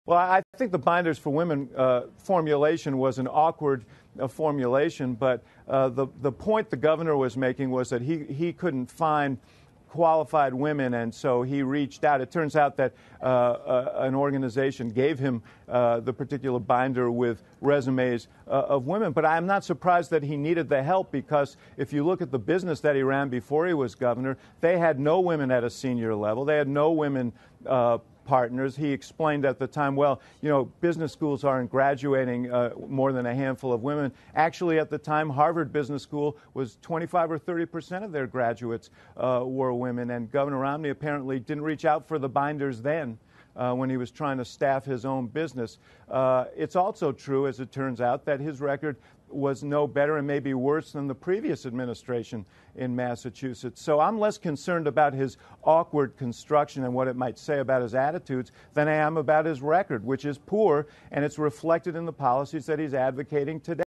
Well, I think the Binders for Women formulation was an awkward formulation, but the point the governor was making was that he couldn't find qualified women, and so he reached out. It turns out that an organization gave him the particular binder with resumes of women. But I'm not surprised that he needed the help, because if you look at the business that he ran before he was governor, they had no women at a senior level. They had no women partners. He explained at the time, well, you know, business schools aren't graduating more than a handful of women. Actually, at the time, Harvard Business School was 25 or 30% of their graduates were women, and Governor Romney apparently didn't reach out for the binders then when he was trying to staff his own business. It's also true, as it turns out, that his record was no better and maybe worse than the previous administration in Massachusetts. So I'm less concerned about his awkward construction and what it might say about his attitudes than I am about his record, which is poor, and it's reflected in the policies that he's advocating today.